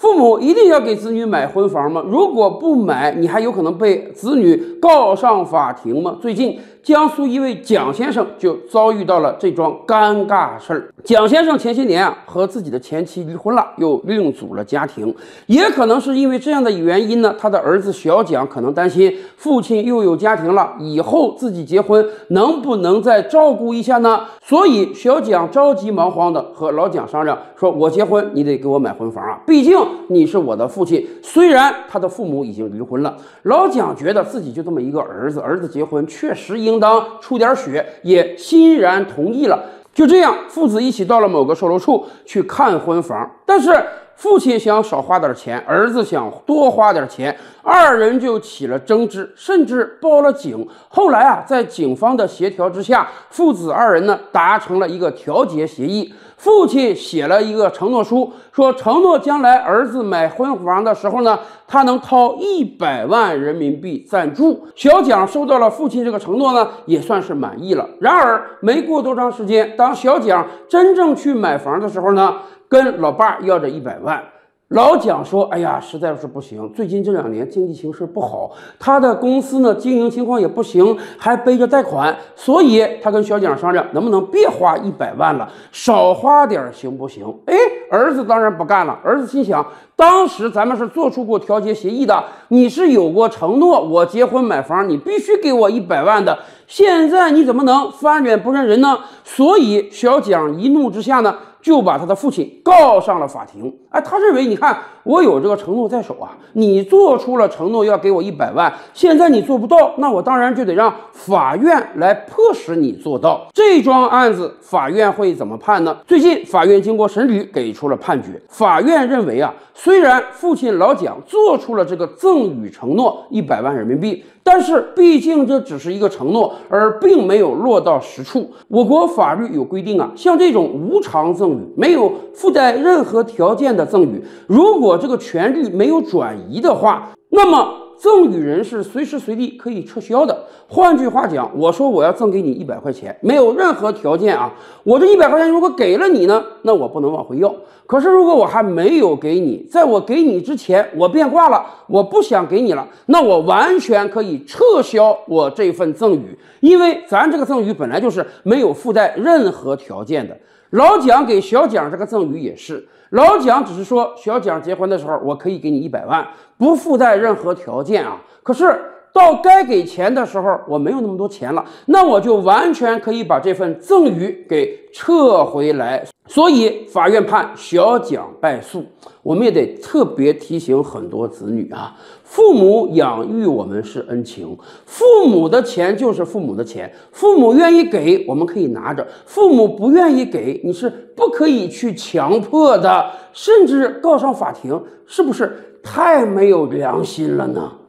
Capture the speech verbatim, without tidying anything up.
父母一定要给子女买婚房吗？如果不买，你还有可能被子女告上法庭吗？最近江苏一位蒋先生就遭遇到了这桩尴尬事儿。蒋先生前些年啊和自己的前妻离婚了，又另组了家庭，也可能是因为这样的原因呢，他的儿子小蒋可能担心父亲又有家庭了，以后自己结婚能不能再照顾一下呢？所以小蒋着急忙慌的和老蒋商量说：“我结婚，你得给我买婚房啊，毕竟你是我的父亲。”虽然他的父母已经离婚了，老蒋觉得自己就这么一个儿子，儿子结婚确实应当出点血，也欣然同意了。就这样，父子一起到了某个售楼处去看婚房，但是父亲想少花点钱，儿子想多花点钱，二人就起了争执，甚至报了警。后来啊，在警方的协调之下，父子二人呢达成了一个调解协议。父亲写了一个承诺书，说承诺将来儿子买婚房的时候呢，他能掏一百万人民币赞助。小蒋收到了父亲这个承诺呢，也算是满意了。然而没过多长时间，当小蒋真正去买房的时候呢，跟老爸要着一百万。老蒋说：“哎呀，实在是不行，最近这两年经济形势不好，他的公司呢经营情况也不行，还背着贷款，所以他跟小蒋商量，能不能别花一百万了，少花点行不行？”哎，儿子当然不干了。儿子心想，当时咱们是做出过调解协议的，你是有过承诺，我结婚买房你必须给我一百万的，现在你怎么能翻脸不认人呢？所以小蒋一怒之下呢，就把他的父亲告上了法庭。哎，他认为，你看我有这个承诺在手啊，你做出了承诺要给我一百万，现在你做不到，那我当然就得让法院来迫使你做到。这桩案子法院会怎么判呢？最近法院经过审理给出了判决。法院认为啊，虽然父亲老蒋做出了这个赠与承诺一百万人民币，但是毕竟这只是一个承诺，而并没有落到实处。我国法律有规定啊，像这种无偿赠与，没有附带任何条件的赠与，如果这个权利没有转移的话，那么赠与人是随时随地可以撤销的。换句话讲，我说我要赠给你一百块钱，没有任何条件啊，我这一百块钱如果给了你呢，那我不能往回要。可是如果我还没有给你，在我给你之前我变卦了，我不想给你了，那我完全可以撤销我这份赠与，因为咱这个赠与本来就是没有附带任何条件的。老蒋给小蒋这个赠与也是，老蒋只是说小蒋结婚的时候我可以给你一百万，不附带任何条件啊。可是到该给钱的时候我没有那么多钱了，那我就完全可以把这份赠与给撤回来。所以法院判小蒋败诉。我们也得特别提醒很多子女啊，父母养育我们是恩情，父母的钱就是父母的钱，父母愿意给我们可以拿着，父母不愿意给你是不可以去强迫的，甚至告上法庭，是不是太没有良心了呢？